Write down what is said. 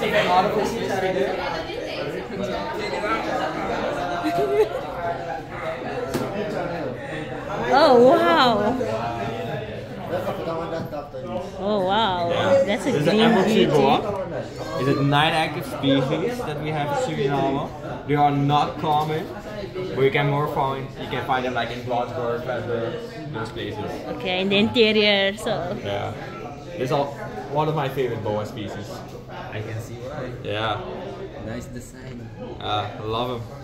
Oh wow! Oh wow! Yeah. That's a This is green an emerald tree beauty. boa. It's a 9 active species that we have in Suriname. They are not common, but you can find them like in Glasgow, Vesper, those places. Okay, in the interior, so. Yeah. This is one of my favorite boa species. I can see why. Yeah. Nice design. I love them.